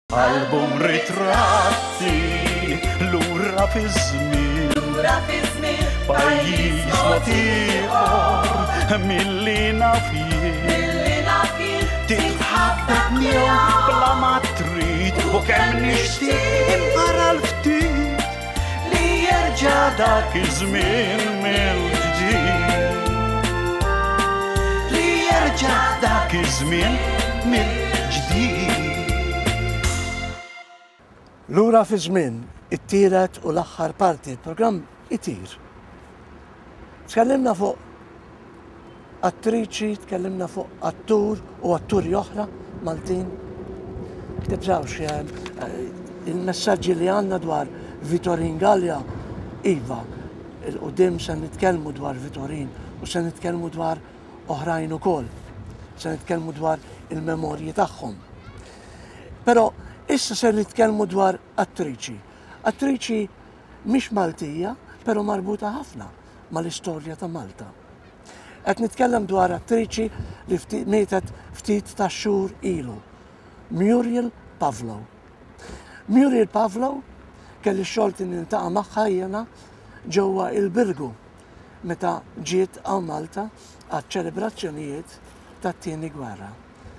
Album ritratti, lura fiż-żmien, pajjiż ieħor milli nafjien, titħabbeb miegħu bla ma trid u kemm nixtieq impara l-ftit li jerġa' dak iż-żmien mill-ġdid. Li jerġa' dak iż-żmien mill-ġdid. Lura Fiz-Zmien, it-tielet u l-aħħar parti l-programm itir. Tkellimna fuq attriċi, tkellimna fuq attur u atturi oħra Maltin. Ktibżawx il-messaġġi li għandna dwar Vitorin Gallia, iva, il-qudiem se nitkellmu dwar Vitorin u se nitkellmu dwar oħrajn ukoll. Se nitkellmu dwar il-memorji tagħhom. Però issa se nitkellmu dwar attriċi. Attriċi mhix Maltija, però marbuta ħafna mal-istorja ta' Malta. Qed nitkellem dwar attriċi li mietet ftit ta' xhur ilu. Muriel Pavlow. Muriel Pavlow kelli x-xogħol nintaqa' magħha jiena ġewwa il-Birgu meta ġiet għal Malta għaċ-ċelebrazzjonijiet tat-tieni gwerra.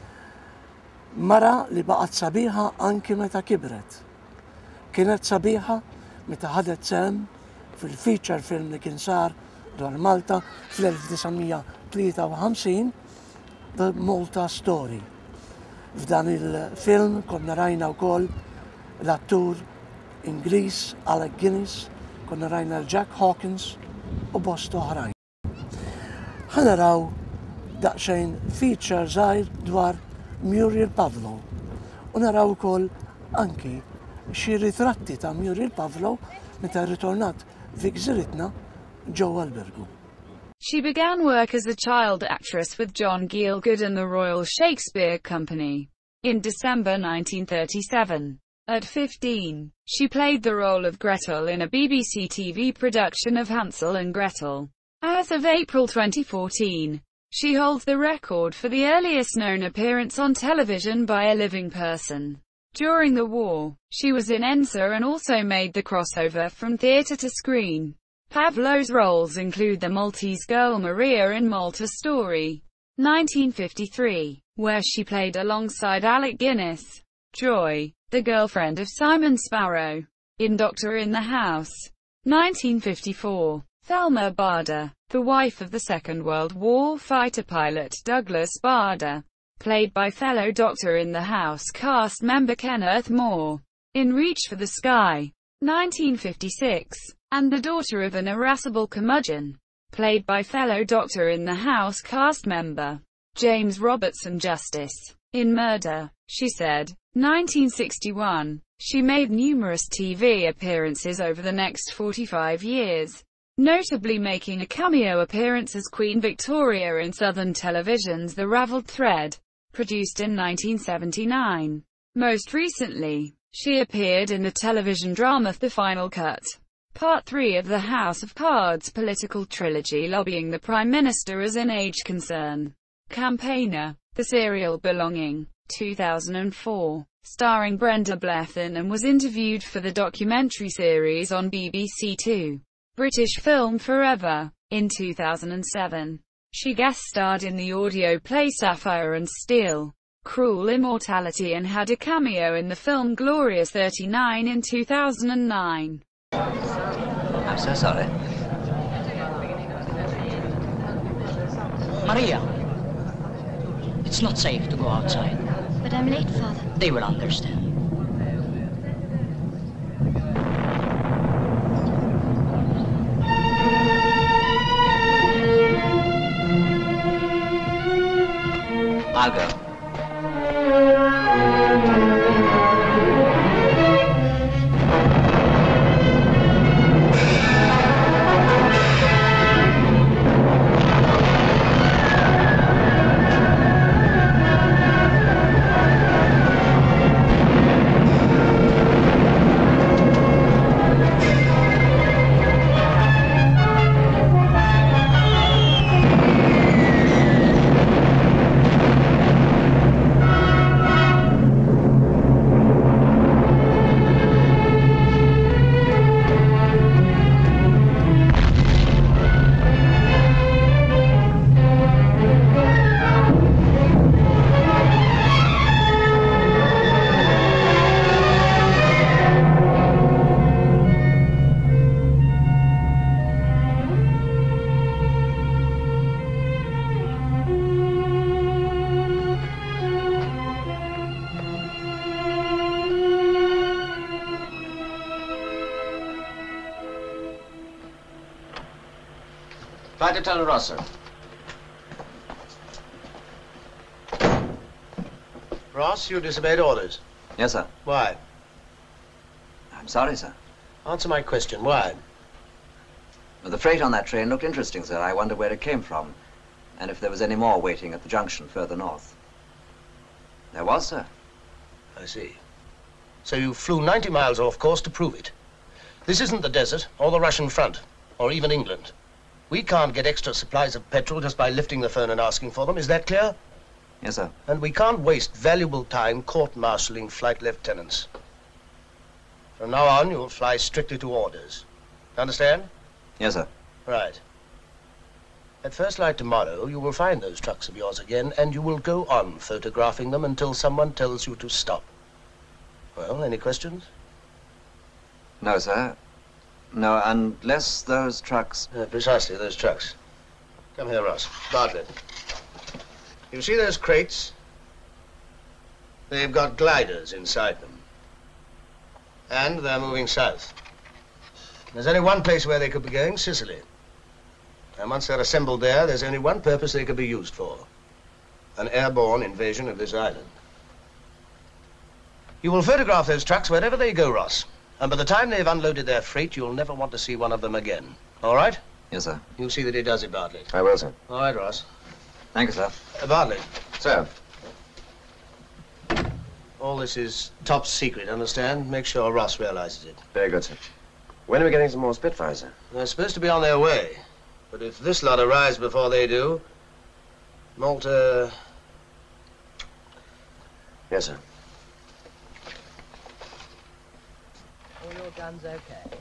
Mara li baqgħet sabiħa anki meta kibret. Kienet sabiħa meta ħadet sehem fil-feature film li kien sar dwar Malta fl-1953 The Malta Story. F'dan il-film konna rajna wkoll l-attur Ingliż Alec Guinness, konna rajna l-Jack Hawkins u bost oħrajn. Ħanaraw daqsxejn feature żgħir dwar Muriel Pavlow u naraw ukoll anki xi ritratti ta' Muriel Pavlow meta rritornat fi gżiritna ġewwa l-Birgu. She began work as a child actress with John Gielgud and the Royal Shakespeare Company in December 1937. At 15, she played the role of Gretel in a BBC TV production of Hansel and Gretel. As of April 2014, she holds the record for the earliest known appearance on television by a living person. During the war, she was in Ensa and also made the crossover from theatre to screen. Pavlow's roles include the Maltese girl Maria in Malta Story, 1953, where she played alongside Alec Guinness. Joy, the girlfriend of Simon Sparrow, in Doctor in the House, 1954. Thelma Bader, the wife of the Second World War fighter pilot Douglas Bader, played by fellow Doctor in the House cast member Kenneth Moore, in Reach for the Sky, 1956, and the daughter of an irascible curmudgeon, played by fellow Doctor in the House cast member James Robertson Justice, in Murder, She Said, 1961. She made numerous TV appearances over the next 45 years. Notably making a cameo appearance as Queen Victoria in Southern Television's The Ravelled Thread, produced in 1979. Most recently, she appeared in the television drama The Final Cut, Part 3 of the House of Cards political trilogy lobbying the Prime Minister as an age concern campaigner. The serial Belonging, 2004, starring Brenda Blethyn, and was interviewed for the documentary series on BBC Two. British film Forever, in 2007. She guest-starred in the audio play Sapphire and Steel, Cruel Immortality, and had a cameo in the film Glorious 39 in 2009. I'm so sorry. Maria, it's not safe to go outside. But I'm late, Father. They will understand. I'll go. Flight Attendant Ross, sir. Ross, you disobeyed orders. Yes, sir. Why? I'm sorry, sir. Answer my question. Why? Well, the freight on that train looked interesting, sir. I wondered where it came from, and if there was any more waiting at the junction further north. There was, sir. I see. So you flew 90 miles off course to prove it. This isn't the desert, or the Russian front, or even England. We can't get extra supplies of petrol just by lifting the phone and asking for them. Is that clear? Yes, sir. And we can't waste valuable time court-martialing flight lieutenants. From now on, you'll fly strictly to orders. Understand? Yes, sir. Right. At first light tomorrow, you will find those trucks of yours again, and you will go on photographing them until someone tells you to stop. Well, any questions? No, sir. No, unless those trucks... Precisely, those trucks. Come here, Ross. Bartlett. You see those crates? They've got gliders inside them. And they're moving south. There's only one place where they could be going, Sicily. And once they're assembled there, there's only one purpose they could be used for. An airborne invasion of this island. You will photograph those trucks wherever they go, Ross. And by the time they've unloaded their freight, you'll never want to see one of them again. All right? Yes, sir. You see that he does it, Bartlett. I will, sir. All right, Ross. Thank you, sir. Bartlett. Sir. All this is top secret, understand? Make sure Ross realizes it. Very good, sir. When are we getting some more Spitfires, sir? They're supposed to be on their way. But if this lot arrives before they do, Malta... Yes, sir. All your guns okay?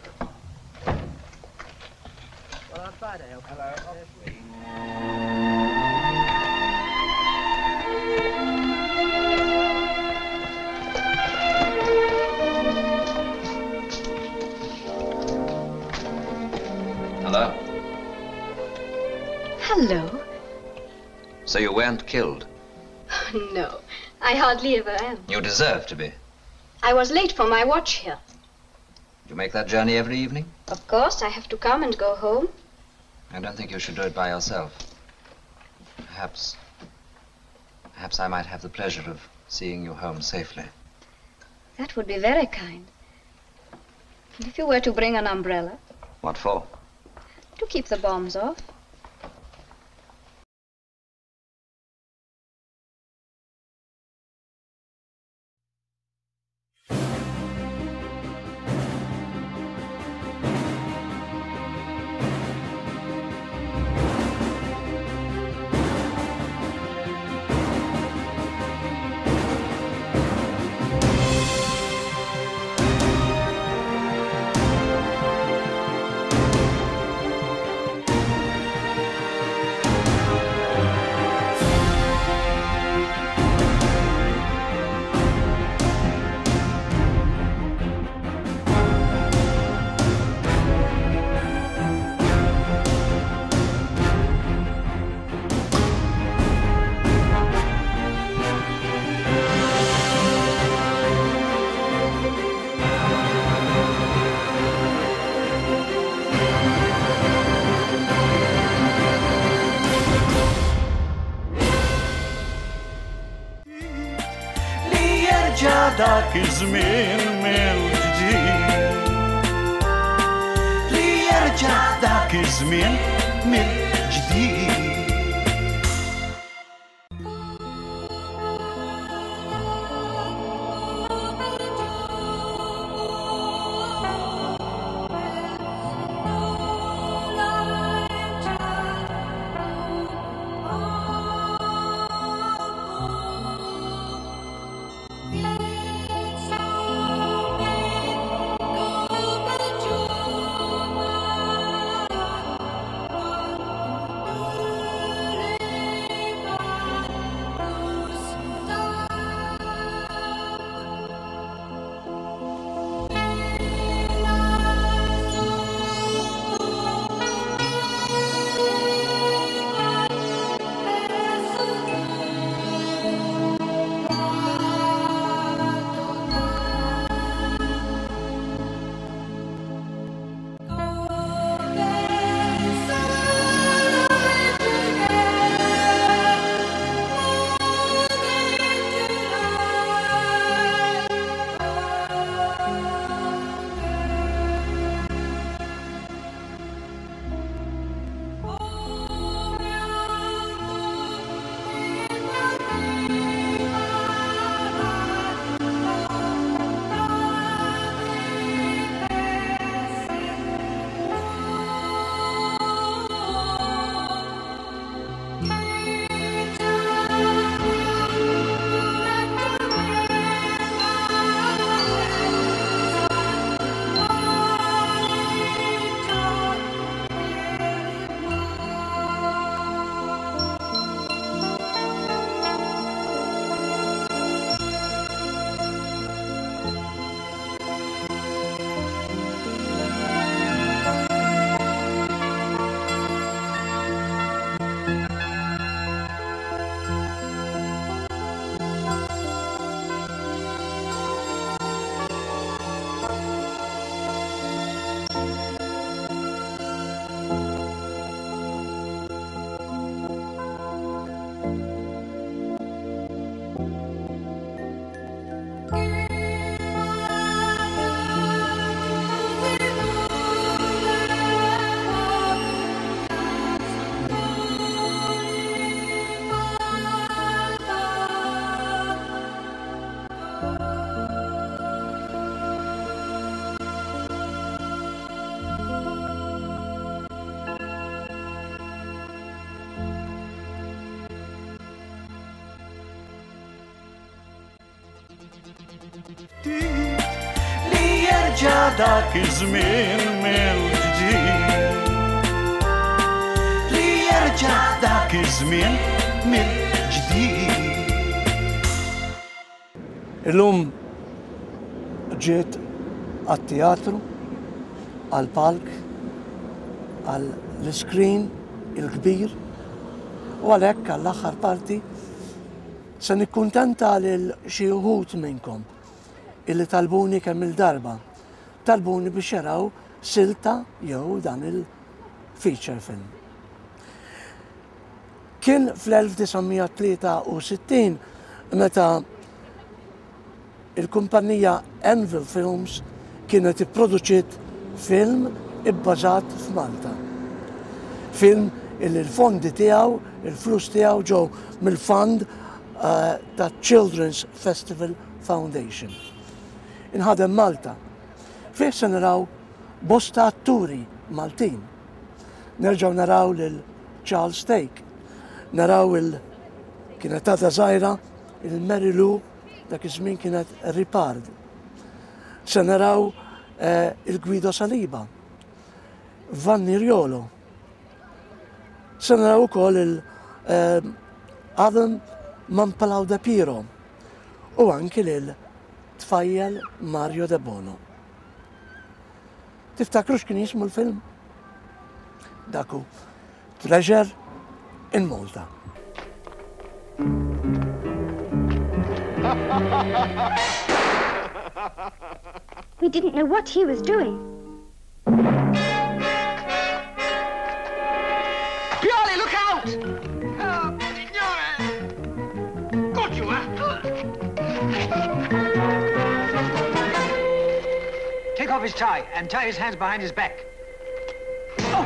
Well, on Friday, Hello. Hello. Hello. So you weren't killed? No, I hardly ever am. You deserve to be. I was late for my watch here. You make that journey every evening? Of course, I have to come and go home. I don't think you should do it by yourself. Perhaps I might have the pleasure of seeing you home safely. That would be very kind. And if you were to bring an umbrella? What for? To keep the bombs off. ذاك الزمين من جديد ليرجع ذاك الزمين من جديد Li jerġa' dak iż-żmien mill-ġdid. Li jerġa' dak iż-żmien mill-ġdid. Illum ġiet għat-teatru, għal-palk, għall-screen il-kbir, u għalhekk għall-aħħar parti se nikkuntenta lil xi wħud minnkom illi talbuni kemm il-darba, talbuni biex jaraw silta jew dan il-feature film. Kien fl-1963 meta il-kumpanija Anvil Films kienet ipproduċiet film ibbażat f'Malta. Film illi l-fondi tiegħu, il-flus tiegħu ġew mill-fond ta' Children's Festival Foundation. Inħadem Malta. Fih se naraw bosta atturi Maltin. Nerġgħu naraw lil Charles Stake, naraw kienet għadha żgħira il-Mary Lou, dak iż-żmien kienet Ripard. Se naraw il-Guido Saliba, Vanni Riolo. Se naraw ukoll Adam Pavlow de Piro u anki lil tfajjel Mario De Bono. Tiftakru x'kien jismu l-film? Daku Treasure in Malta. We didn't know what he was doing. Pioli, look out! Oh, signore! Got you, huh? Take off his tie and tie his hands behind his back. Oh!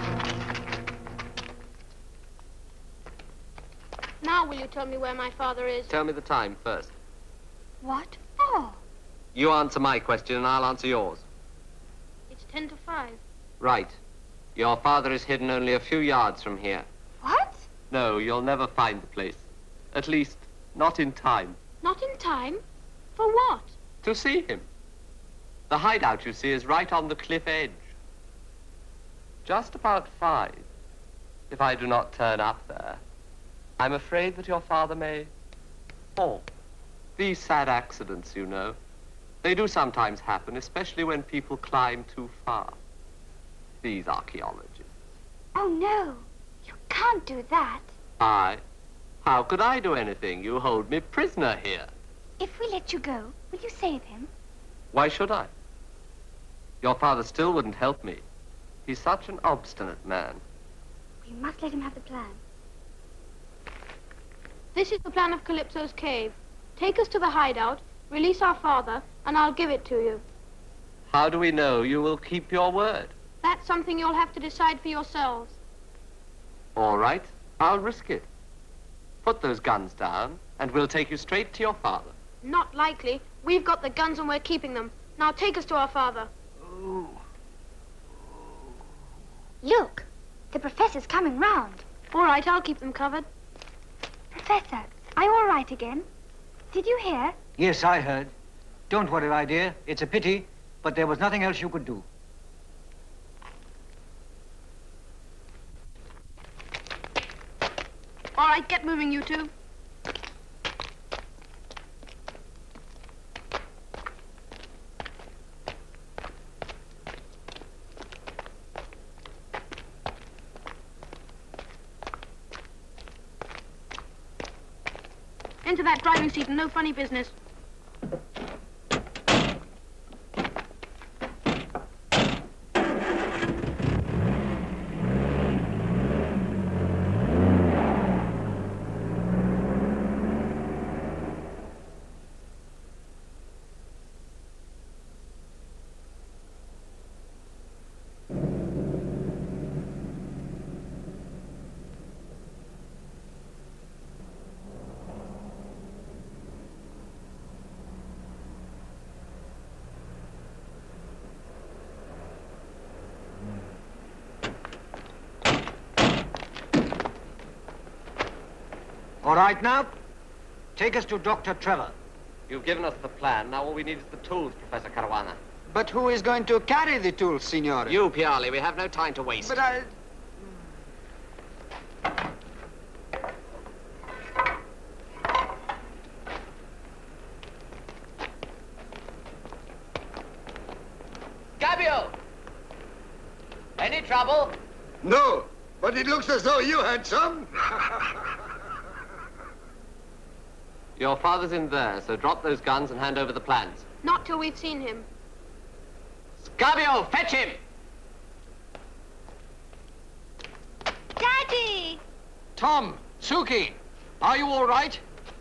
Now will you tell me where my father is? Tell me the time first. What for? You answer my question and I'll answer yours. It's 10 to 5. Right. Your father is hidden only a few yards from here. What? No, you'll never find the place. At least, not in time. Not in time? For what? To see him. The hideout, you see, is right on the cliff edge. Just about 5. If I do not turn up there, I'm afraid that your father may fall. These sad accidents, you know, they do sometimes happen, especially when people climb too far. These archaeologists. Oh, no. You can't do that. I? How could I do anything? You hold me prisoner here. If we let you go, will you save him? Why should I? Your father still wouldn't help me. He's such an obstinate man. We must let him have the plan. This is the plan of Calypso's cave. Take us to the hideout, release our father, and I'll give it to you. How do we know you will keep your word? That's something you'll have to decide for yourselves. All right, I'll risk it. Put those guns down, and we'll take you straight to your father. Not likely. We've got the guns and we're keeping them. Now take us to our father. Look, the professor's coming round. All right, I'll keep them covered. Professor, are you all right again? Did you hear? Yes, I heard. Don't worry, my dear. It's a pity, but there was nothing else you could do. All right, get moving, you two. Into that driving seat and no funny business. All right, now, take us to Dr. Trevor. You've given us the plan. Now all we need is the tools, Professor Caruana. But who is going to carry the tools, Signore? You, Piali. We have no time to waste. But I... Gabio! Any trouble? No, but it looks as though you had some. Your father's in there, so drop those guns and hand over the plans. Not till we've seen him. Gabio, fetch him! Daddy! Tom, Suki, are you all right?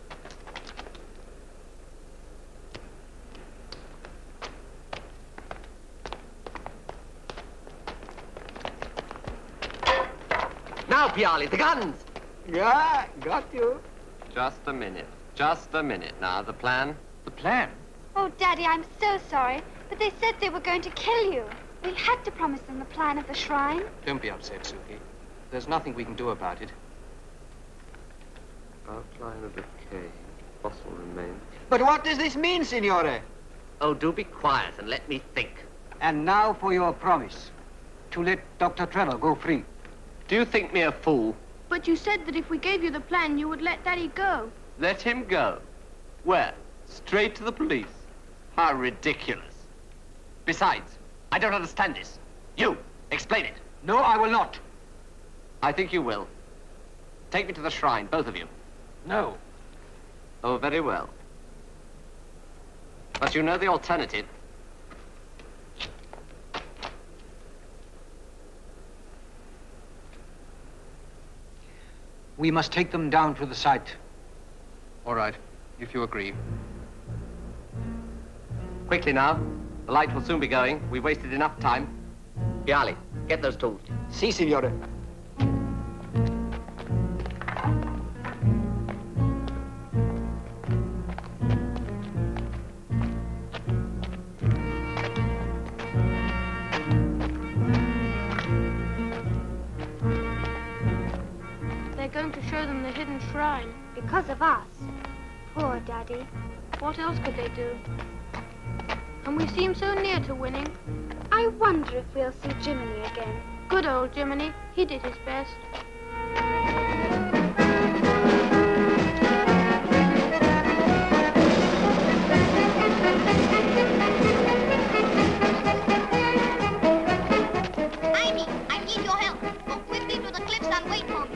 Now, Piali, the guns! Yeah, got you. Just a minute. Just a minute. Now, the plan? The plan? Oh, Daddy, I'm so sorry, but they said they were going to kill you. We had to promise them the plan of the shrine. Don't be upset, Suki. There's nothing we can do about it. Outline of the cave, fossil remains. But what does this mean, Signore? Oh, do be quiet and let me think. And now for your promise, to let Dr. Trevor go free. Do you think me a fool? But you said that if we gave you the plan, you would let Daddy go. Let him go? Where? Straight to the police? How ridiculous. Besides, I don't understand this. You, explain it. No, I will not. I think you will. Take me to the shrine, both of you. No. Oh, very well. But you know the alternative. We must take them down to the site. All right, if you agree. Quickly now. The light will soon be going. We've wasted enough time. Piali, get those tools. Si, Signore. They're going to show them the hidden shrine. Because of us. Poor Daddy. What else could they do? And we seem so near to winning. I wonder if we'll see Jiminy again. Good old Jiminy. He did his best. Amy, I need your help. Go quickly to the cliffs and wait for me.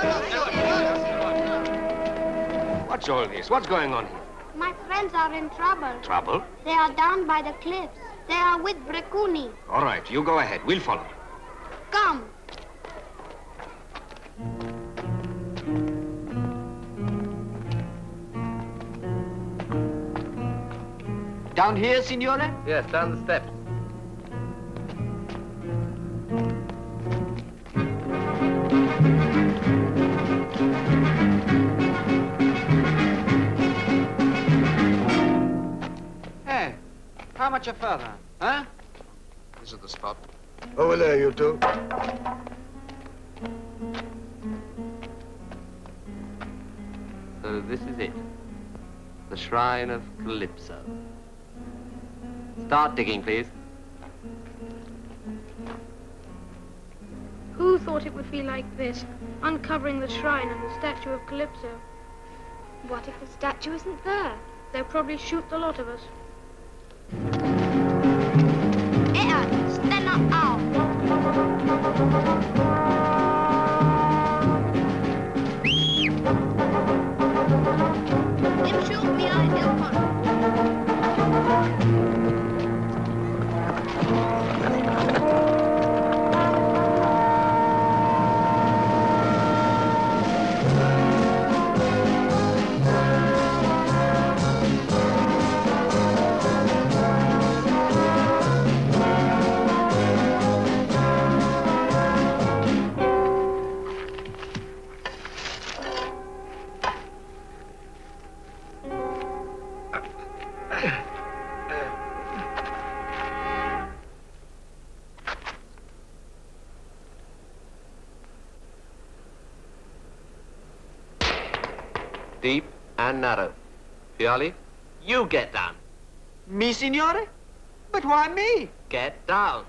What's all this? What's going on here? My friends are in trouble. Trouble? They are down by the cliffs. They are with Brecuni. All right, you go ahead. We'll follow. Come. Down here, Signore? Yes, down the steps. Hey, how much further, huh? This is the spot. Over there, you two. So this is it. The Shrine of Calypso. Start digging, please. Who thought it would feel like this, uncovering the shrine and the statue of Calypso? What if the statue isn't there? They'll probably shoot the lot of us. Stand up now. Im shoot me out, Deep and narrow. Piali, You get down. Me, signore? But why me? Get down.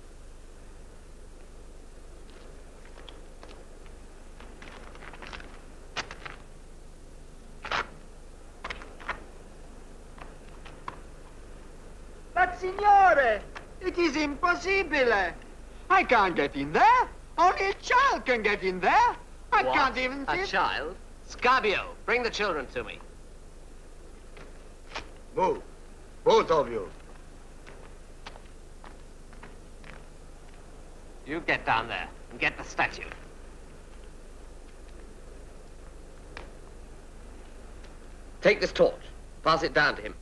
But, signore, it is impossibile. I can't get in there. Only a child can get in there. I What? can't even A sit. child? Scabio, bring the children to me. Move. Both of you. You get down there and get the statue. Take this torch. Pass it down to him.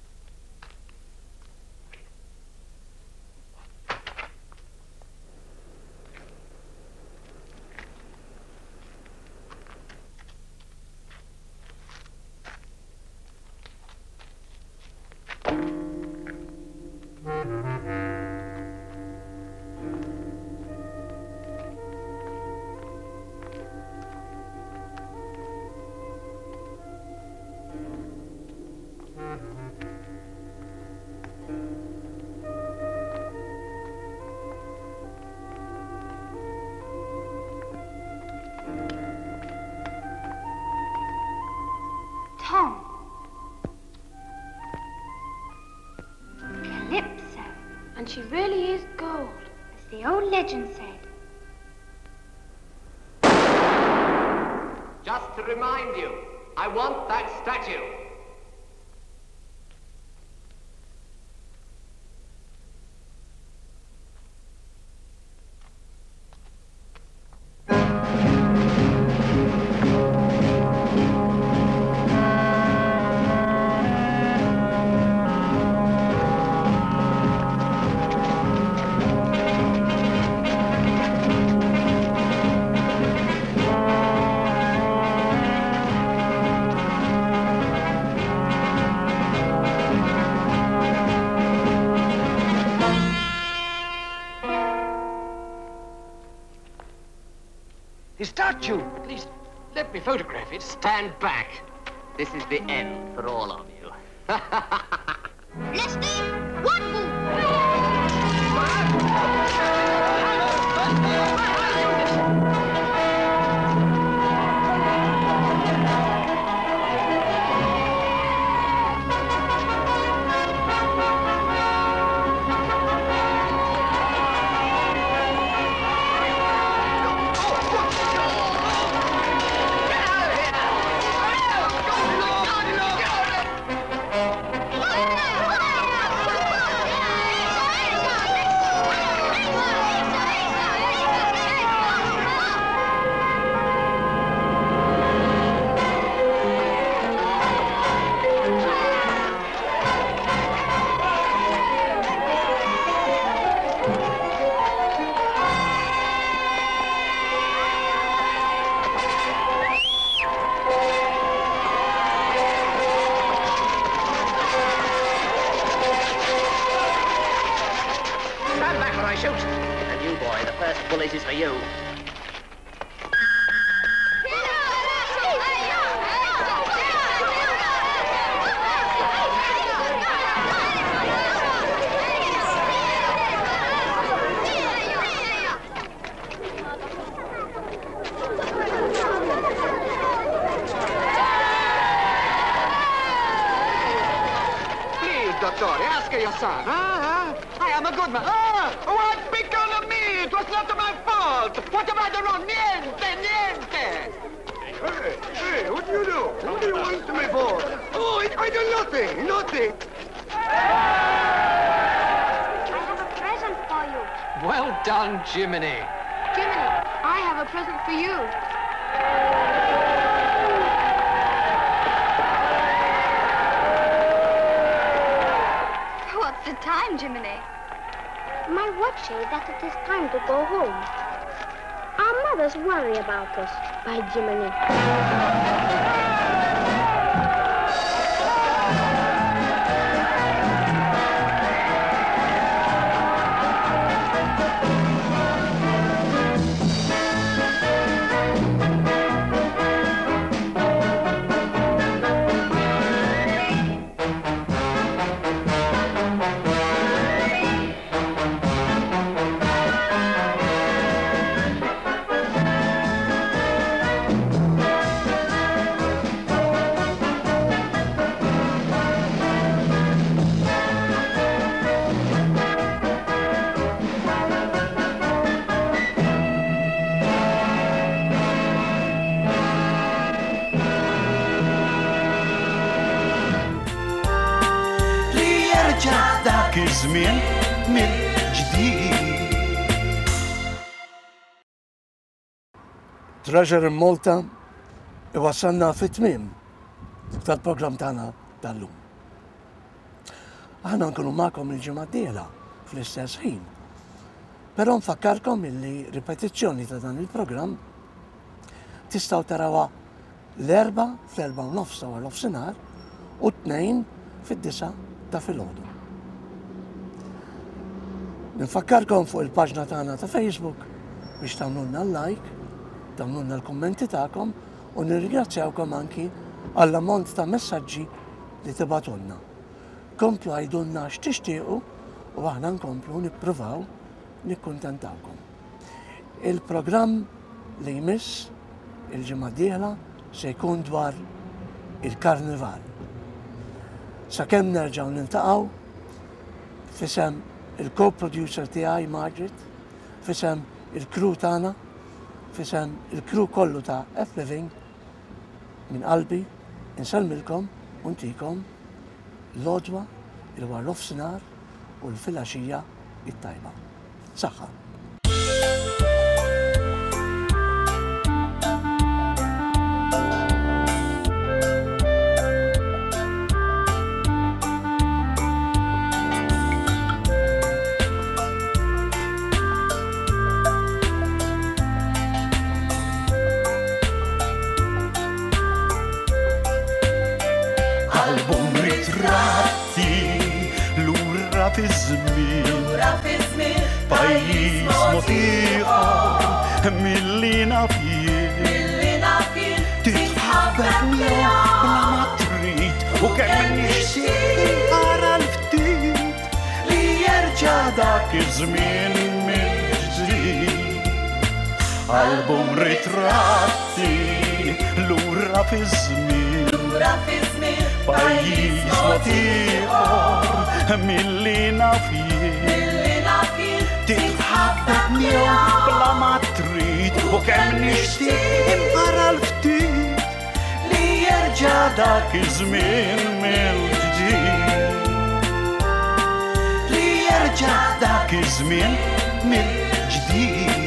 Tom. Calypso. And she really is gold. As the old legend said. Just to remind you, I want that statue. The statue. Please, let me photograph it. Stand back. This is the end for all of you. Leslie, one move. Bullet is for you. Please, dottore, ask your son. I am a good man. What became of me? It was not my fault. What am I done wrong? Niente, niente. Hey, what do you do? What do you want me for? Oh, I do nothing, nothing. I have a present for you. Well done, Jiminy. Jiminy, I have a present for you. What's the time, Jiminy? My watch says that it is time to go home. Our mothers worry about us. By Jiminy. dak iż-żmien mill-ġdid. Treasure in Malta iwassalna fit-tmiem tal-programm tagħna tal-lum. Aħna nkunu magħkom il-ġimgħa d-dieħla fl-istess ħin. Però nfakkarkom illi ripetizzjoni ta' dan il-programm tistgħu tarawha l-erba' fl-erba' u nofs ta' nofsinhar u t-tnejn fid-disa' ta' filgħodu. Nfakkarkom fuq il-paġna tagħna ta' Facebook biex tagħmlulna l-like, tagħmlulna l-kummenti tagħkom u nirringrazzjawkom anki għall-ammont ta' messaġġi li tibatulna. Komplu għajdulna x'tixtiequ u aħna nkomplu nippruvaw nikkuntentawkom. Il-programm li jmiss il-ġimgħa d-dieħla se jkun dwar il-Karnival. Sakemm nerġgħu niltaqgħu fisem il-co-producer tiegħi Margaret, fisem il-crew tagħna, fisem il-crew kollu ta' F-Living, minn qalbi insellmilkom u ntikom l-għodwa il-war nofsinhar u l-filgħaxija it-tajba. Saħħa. Album ritratti lura Fiz-Zmien pajjiż motiħor mill-li nafien titħabbek miegħu bla ma trid u kemm nixtieq ara l-ftit li jerġa' dak iż-żmien mill-ġdid. Album ritratti lura Fiz-Zmien pajjiż motiħor mill-li nafien titħabbek miegħu bla ma trid u kemm nixtieq ara l-ftit li jerġa' dak iż-żmien mill-ġdid. Li jerġa' dak iż-żmien mill-ġdid.